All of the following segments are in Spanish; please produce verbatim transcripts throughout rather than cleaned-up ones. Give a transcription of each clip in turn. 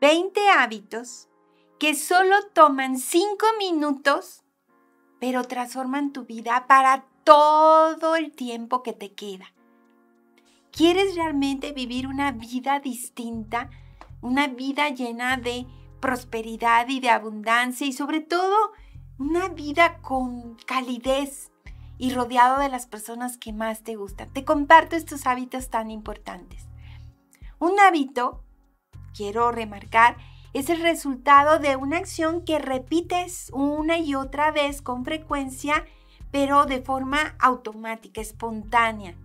veinte hábitos que solo toman cinco minutos, pero transforman tu vida para todo el tiempo que te queda. ¿Quieres realmente vivir una vida distinta? Una vida llena de prosperidad y de abundancia y sobre todo una vida con calidez y rodeado de las personas que más te gustan. Te comparto estos hábitos tan importantes. Un hábito, quiero remarcar, es el resultado de una acción que repites una y otra vez con frecuencia, pero de forma automática, espontánea.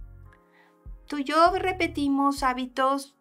Tú y yo repetimos hábitos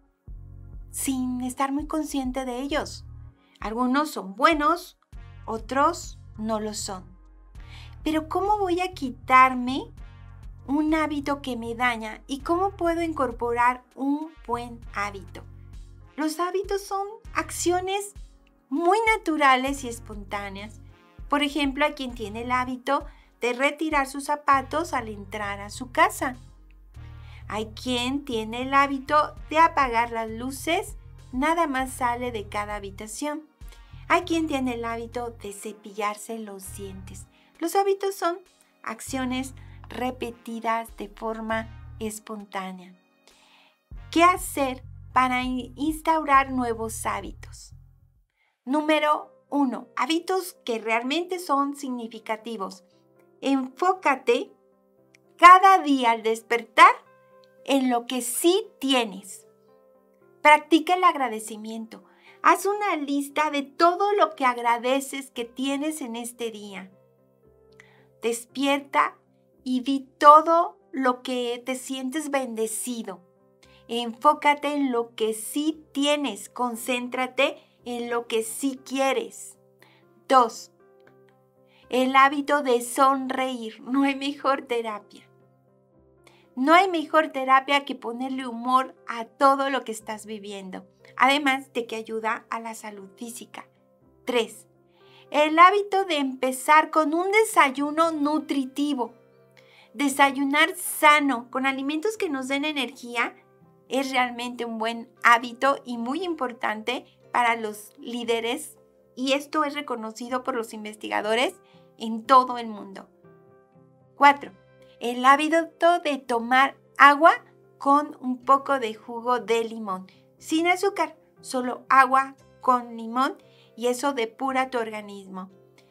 sin estar muy consciente de ellos. Algunos son buenos, otros no lo son. Pero ¿cómo voy a quitarme un hábito que me daña y cómo puedo incorporar un buen hábito? Los hábitos son acciones muy naturales y espontáneas. Por ejemplo, hay quien tiene el hábito de retirar sus zapatos al entrar a su casa. Hay quien tiene el hábito de apagar las luces nada más sale de cada habitación. Hay quien tiene el hábito de cepillarse los dientes. Los hábitos son acciones repetidas de forma espontánea. ¿Qué hacer para instaurar nuevos hábitos? Número uno. Hábitos que realmente son significativos. Enfócate cada día al despertar en lo que sí tienes. Practica el agradecimiento. Haz una lista de todo lo que agradeces que tienes en este día. Despierta y di todo lo que te sientes bendecido. Enfócate en lo que sí tienes. Concéntrate en lo que sí quieres. Dos. El hábito de sonreír. No hay mejor terapia. No hay mejor terapia que ponerle humor a todo lo que estás viviendo, además de que ayuda a la salud física. tres. El hábito de empezar con un desayuno nutritivo. Desayunar sano, con alimentos que nos den energía, es realmente un buen hábito y muy importante para los líderes, y esto es reconocido por los investigadores en todo el mundo. cuatro. El hábito de tomar agua con un poco de jugo de limón. Sin azúcar, solo agua con limón y eso depura tu organismo.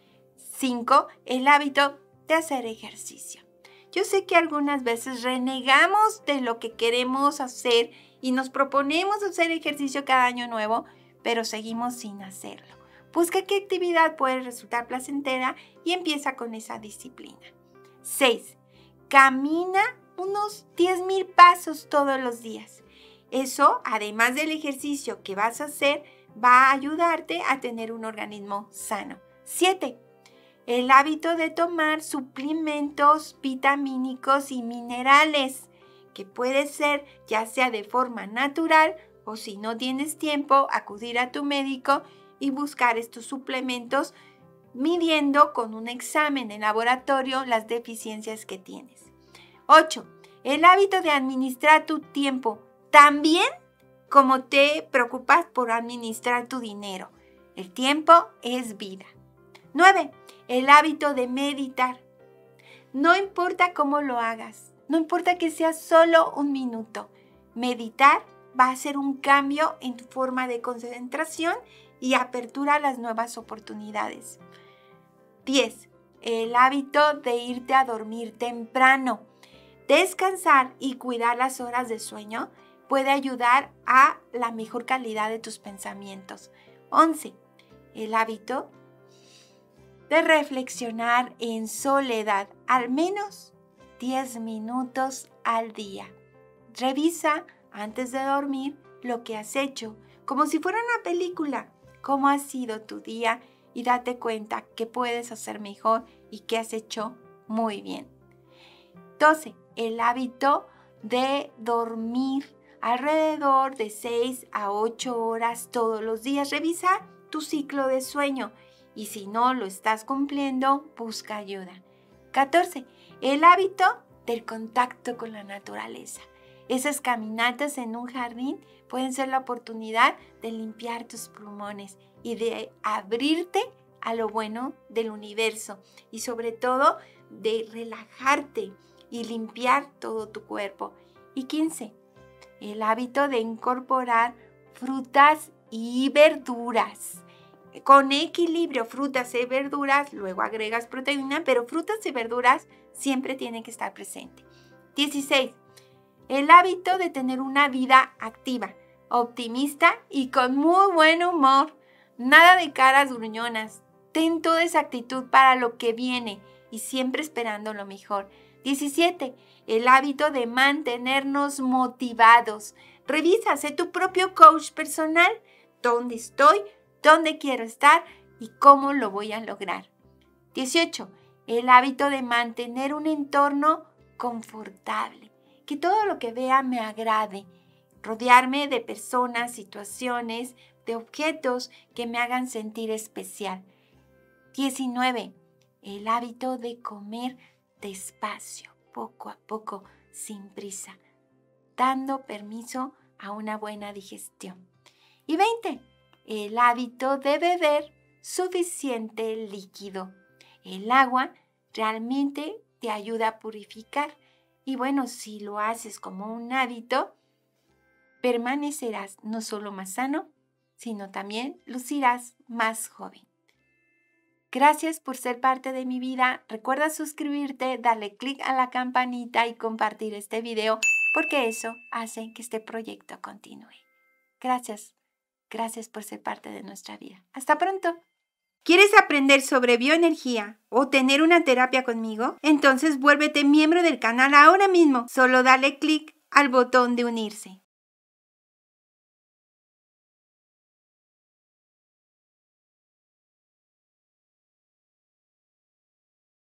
cinco. El hábito de hacer ejercicio. Yo sé que algunas veces renegamos de lo que queremos hacer y nos proponemos hacer ejercicio cada año nuevo, pero seguimos sin hacerlo. Busca qué actividad puede resultar placentera y empieza con esa disciplina. seis. Camina unos diez mil pasos todos los días. Eso, además del ejercicio que vas a hacer, va a ayudarte a tener un organismo sano. siete. El hábito de tomar suplementos vitamínicos y minerales, que puede ser ya sea de forma natural o si no tienes tiempo, acudir a tu médico y buscar estos suplementos midiendo con un examen en laboratorio las deficiencias que tienes. ocho. El hábito de administrar tu tiempo, también como te preocupas por administrar tu dinero. El tiempo es vida. nueve. El hábito de meditar. No importa cómo lo hagas, no importa que sea solo un minuto. Meditar va a ser un cambio en tu forma de concentración y apertura a las nuevas oportunidades. diez. El hábito de irte a dormir temprano. Descansar y cuidar las horas de sueño puede ayudar a la mejor calidad de tus pensamientos. once. El hábito de reflexionar en soledad al menos diez minutos al día. Revisa antes de dormir lo que has hecho, como si fuera una película, cómo ha sido tu día y date cuenta que puedes hacer mejor y que has hecho muy bien. doce. El hábito de dormir alrededor de seis a ocho horas todos los días. Revisa tu ciclo de sueño y si no lo estás cumpliendo, busca ayuda. catorce. El hábito del contacto con la naturaleza. Esas caminatas en un jardín pueden ser la oportunidad de limpiar tus pulmones y de abrirte a lo bueno del universo y sobre todo de relajarte y limpiar todo tu cuerpo. Y quince. El hábito de incorporar frutas y verduras. Con equilibrio, frutas y verduras, luego agregas proteína, pero frutas y verduras siempre tienen que estar presentes. dieciséis. El hábito de tener una vida activa, optimista y con muy buen humor. Nada de caras gruñonas. Ten toda esa actitud para lo que viene y siempre esperando lo mejor. diecisiete. El hábito de mantenernos motivados. Revisa, sé tu propio coach personal. ¿Dónde estoy? ¿Dónde quiero estar? ¿Y cómo lo voy a lograr? dieciocho. El hábito de mantener un entorno confortable. Que todo lo que vea me agrade. Rodearme de personas, situaciones, de objetos que me hagan sentir especial. diecinueve. El hábito de comer despacio, poco a poco, sin prisa, dando permiso a una buena digestión. Y veinte. El hábito de beber suficiente líquido. El agua realmente te ayuda a purificar. Y bueno, si lo haces como un hábito, permanecerás no solo más sano, sino también lucirás más joven. Gracias por ser parte de mi vida. Recuerda suscribirte, darle clic a la campanita y compartir este video porque eso hace que este proyecto continúe. Gracias. Gracias por ser parte de nuestra vida. Hasta pronto. ¿Quieres aprender sobre bioenergía o tener una terapia conmigo? Entonces vuélvete miembro del canal ahora mismo. Solo dale clic al botón de unirse.